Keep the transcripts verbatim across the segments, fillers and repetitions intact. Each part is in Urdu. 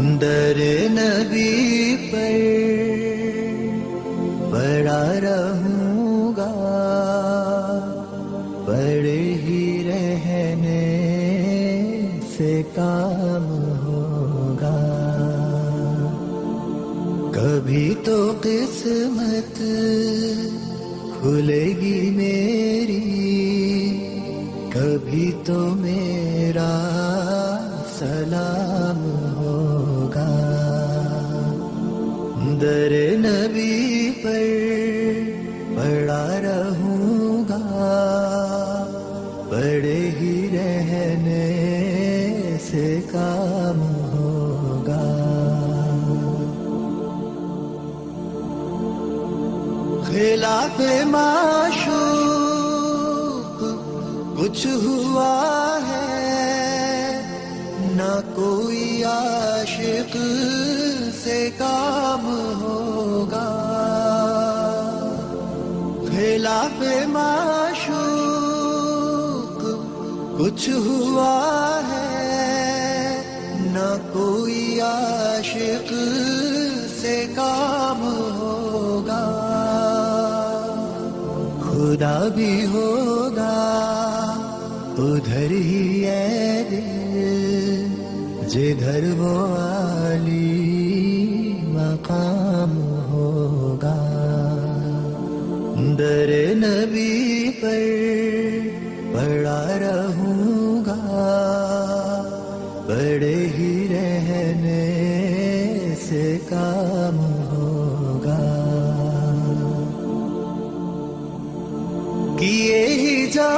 در نبی پر پڑا رہوں گا، پڑے ہی رہنے سے کام ہوگا. کبھی تو قسمت کھلے گی میری، کبھی تو میرا سلام ہوگا. در نبی پر پڑا رہوں گا، پڑے ہی رہنے سے کام ہوگا. خلاف معشوق کچھ ہوا ہے، نہ کوئی عاشق سے کام ہوگا. خلاف معشوق کچھ ہوا ہے، نہ کوئی عاشق سے کام ہوگا. خدا بھی ہوگا ادھر ہی ہے دل، جدھر وہ عالی مقام ہوگا. در نبی پر پڑا رہوں گا، پڑے ہی رہنے سے کام ہوگا. کیے ہی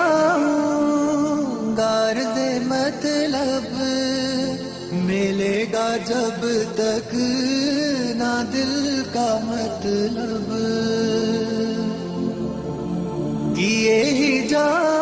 جاؤں گا عرض مطلب، ملے گا جب تک نہ دل کا مطلب. کیے ہی جاؤں